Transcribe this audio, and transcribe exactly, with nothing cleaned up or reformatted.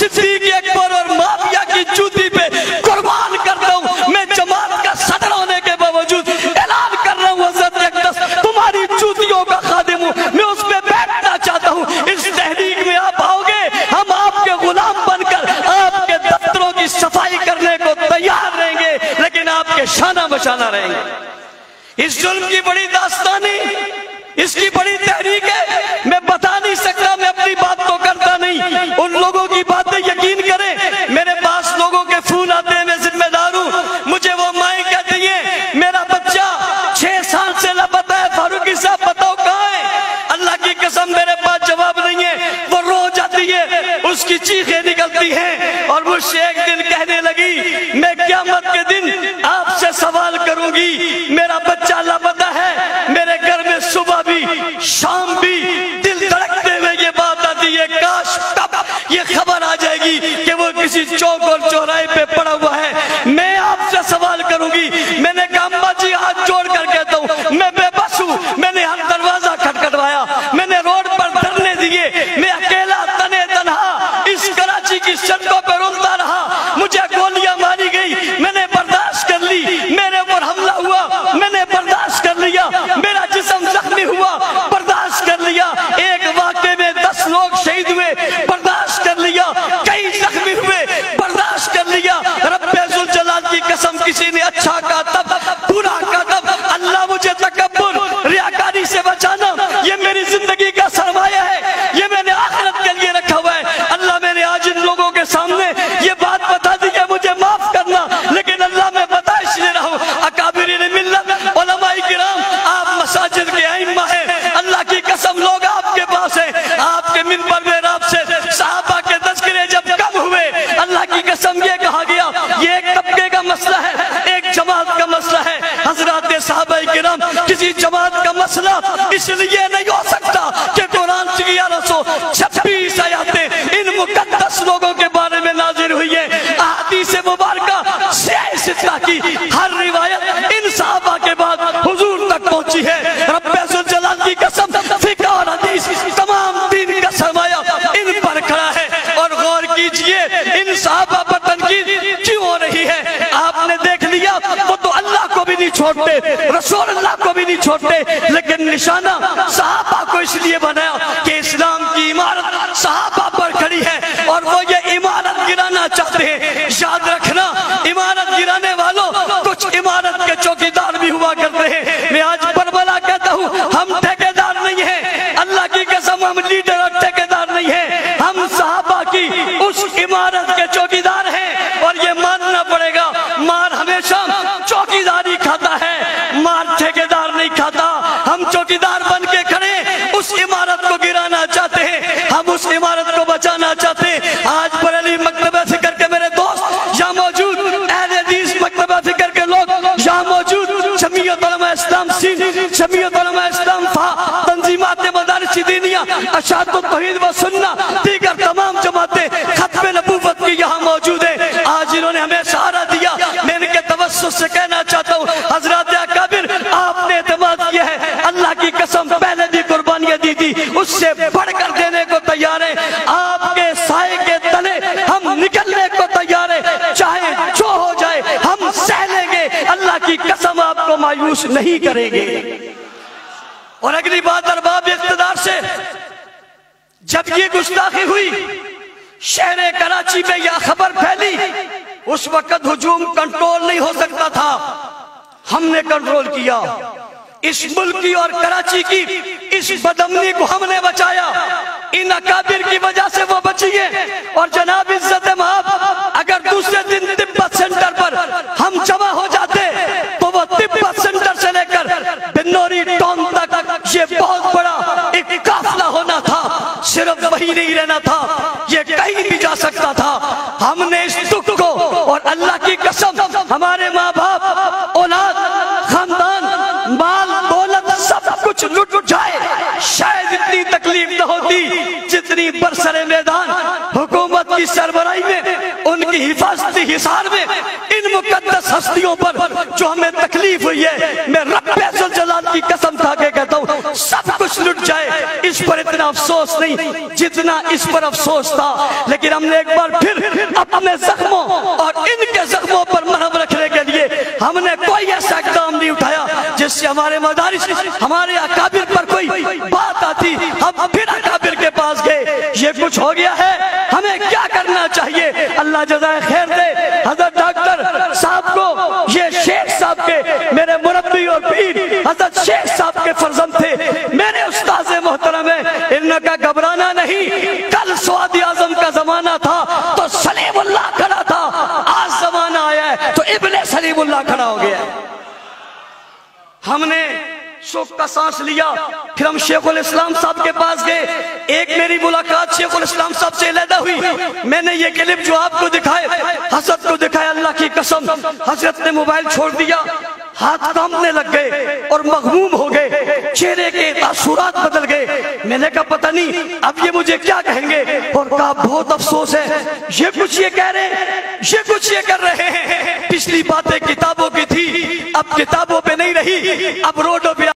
सिद्दीक अकबर और माविया की जूती पे कुर्बान करता हूँ। मैं जमात का सदर होने के बावजूद ऐलान कर रहा हूँ, हज़रत अक़दस तुम्हारी जूतियों का खादिम हूँ, मैं उस पे बैठना चाहता हूँ। इस तहरीक में आप आओगे, हम आपके गुलाम बनकर आपके दफ्तरों की सफाई करने को तैयार रहेंगे, लेकिन आपके शाना बशाना रहेंगे। इस जुल्म की बड़ी दास्तानी, इसकी बड़ी तहरीक है, मैं बता नहीं सकता, मैं अपनी बात तो करता नहीं, उन लोगों की बातें यकीन करें। मेरे पास लोगों के फोन आते हैं, मैं जिम्मेदार हूँ, मुझे वो माएँ कहती हैं मेरा बच्चा छह साल से लापता है, फारूकी साहब बताओ कहाँ है। अल्लाह की कसम मेरे पास जवाब नहीं है। वो रो जाती है, उसकी चीखें निकलती हैं और मुझसे एक दिन कहने लगी मैं क़यामत के दिन आपसे सवाल करूंगी, मेरा बच्चा लापता है, मेरे घर में सुबह भी शाम भी दिल धड़कते हुए ये बात आती है, काश कब ये खबर आ जाएगी कि वो किसी चौक और चौराहे पे पड़ा हुआ है, मैं आपसे सवाल करूंगी। मैंने कहा अम्मा जी हाथ जोड़ कर कहता हूँ मैं बेबस हूँ, मैंने हर दरवाजा खटखटवाया, मैंने रोड पर धरने दिए, मैं अकेला तने तनहा इस कराची की सड़कों पर रुलता रहा, मुझे गोलियां मारी गई, मैंने बर्दाश्त कर ली, मेरे ऊपर हमला हुआ, मैंने बर्दाश्त कर लिया, मेरा जिस्म जख्मी हुआ, बर्दाश्त कर लिया, एक वाक़े में दस लोग शहीद हुए, बर्दाश्त कर लिया, कई जख्मी हुए, बर्दाश्त कर लिया। रब्बे ज़ुल जलाल की कसम किसी ने अच्छा कहा तब, बुरा कहा तब, अल्लाह मुझे तकब्बुर रियाकारी से बचाना, ये मेरी जिंदगी का सरमाया है, ये मैंने आखिरत के लिए रखा हुआ है। अल्लाह मैंने आज इन लोगों के सामने ये बात बता दी है, मुझे माफ करना, लेकिन अल्लाह मैं बता इसलिए रहा हूँ, अकाबिरीन मिल्लत उलमाए किराम, आप मसाजिद के आइम्मा हैं, अल्लाह की कसम लोग आपके पास हैं, आपके मिंबर में आपसे सहाबा के तज़किरे जब कम हुए, अल्लाह की कसम ये कहा गया ये एक तबके का मसला है, एक जमात का मसला है। हज़रात सहाबाए किराम किसी जमात का मसला इसलिए नहीं हो सकता कि कुरान की ग्यारह सौ छब्बीस आयतें इन मुकद्दस लोगों के बारे में नाज़िल हुई है। अहादीस मुबारका सित्ता की हर रिवायत इन सहाबा के बाद हुजूर तक पहुंची है। रब्बे ज़ुल जलाल की कसम फिक़्ह और हदीस तमाम दीन का सरमाया इन पर खड़ा है। और गौर कीजिए इन सहाबा पर तनकीद क्यों हो रही है। आपने देख लिया वो तो अल्लाह को भी नहीं छोड़ते, रसूल अल्लाह को भी नहीं छोड़ते, लेकिन निशाना सहाबा को इसलिए बनाया कि इस्लाम की इमारत सहाबा पर खड़ी है और वो ये इमारत गिराना चाहते हैं। याद रखना इमारत गिराने वालों कुछ इमारत के चौकीदार भी हुआ करते हैं। मैं आज बरबला कहता हूँ हम ठेकेदार नहीं है, अल्लाह की कसम हम लीडर और ठेकेदार नहीं है, हम सहाबा की उस इमारत के चौकीदार हैं। और ये मानना पड़ेगा मार हमेशा चौकीदारी खाता है, मार ठेकेदार नहीं खाता। हम चौकीदार बन के खड़े उस इमारत को गिराना चाहते हैं, हम उस इमारत को बचाना चाहते हैं। आज बरेली मकतबा फिक्र के मेरे दोस्त यहाँ मौजूद, अहले हदीस मकतबा फिक्र के लोग यहाँ मौजूद, जमीयत उलमा इस्लाम सिंध, जमीयत उलमा इस्लाम फा, तंजीमात मदारिस दीनिया, अशातुत तौहीद व सुन्ना, दीगर तमाम जमातें खत्म नबूवत की यहाँ मौजूद है। आज इन्होंने हमें सहारा दिया, मैं इनके तवस्सुस से कहना चाहता हूँ हज़रात अकाबिर आपने एतमाद किया है, अल्लाह की कसम पहले भी कुर्बानियाँ दी थी, उससे बढ़कर देने को तैयार है। आपके साए के तले हम निकलने को तैयार है, चाहे जो हो जाए हम सह लेंगे, अल्लाह की कसम आपको मायूस नहीं करेंगे। और अगली बात अरबाब इख्तिदार से, जब ये गुस्ताखी हुई शहर कराची में यह खबर फैली, उस वक्त हुजूम कंट्रोल नहीं हो सकता था, हमने कंट्रोल किया। इस मुल्क की और कराची की इस बदअमनी को हमने बचाया, इन अकाबिर की वजह से वो बची है। और जनाब इज्जत महब अगर दूसरे दिन तिब्बत सेंटर पर हम जमा हो जाते तो वो तिब्बत सेंटर से लेकर बिन्नौरी टाउन तक ये बहुत बड़ा एक काफिला होना था, सिर्फ वही नहीं रहना था, ये कहीं भी जा सकता था। हमने इस दुख को, और अल्लाह की कसम हमारे माँ बाप, औलाद, खानदान, माल दौलत सब कुछ लुट जाए, शायद इतनी तकलीफ न होती जितनी बरसरे मैदान हुकूमत की सरबराही में, उनकी हिफाजती हिसार में इन मुकद्दस हस्तियों पर जो हमें तकलीफ हुई है। मैं रब्बे ज़ुल जलाल की कसम खा के कहता हूँ सब कुछ लुट जाए, इस पर इतना अफसोस नहीं जितना इस पर अफसोस था। लेकिन हमने एक बार फिर अपने जख्मों और इनके जख्मों पर मरहम रखने के लिए हमने कोई ऐसा इक़दाम नहीं उठाया जिससे हमारे मदारिस, हमारे अकाबिर पर कोई बात आती, हम फिर अकाबिर के पास गए। ये कुछ हो गया है, हमें क्या करना चाहिए? अल्लाह जज़ाए खैर दे हजरत डॉक्टर साहब को, ये शेख साहब के मेरे मुरब्बी और पीर हजरत शेख साहब के फर्जंद थे, मेरे उस्ताद मोहतरम है। इनका घबराना नहीं, कल सवादी आजम का जमाना था तो सलीमुल्लाह खड़ा था, आज जमाना आया है तो इब्ने सलीमुल्लाह खड़ा हो गया। हमने सुख का सांस लिया, फिर हम शेखुल इस्लाम साहब के पास गए। एक मेरी मुलाकात शेखुल इस्लाम साहब से अलहदा हुई, मैंने ये क्लिप जो आपको दिखाए हजरत को दिखाया, अल्लाह की कसम हजरत ने मोबाइल छोड़ दिया, हाथ कांपने लग गए और मगमूम हो गए, चेहरे के तासुरात बदल गए। मैंने कहा पता नहीं अब ये मुझे क्या कहेंगे, और कहा बहुत अफसोस है, ये कुछ ये कह रहे हैं, ये कुछ ये कर रहे हैं। पिछली बातें किताबों की थी, अब किताबों पे नहीं रही, अब रोडों पे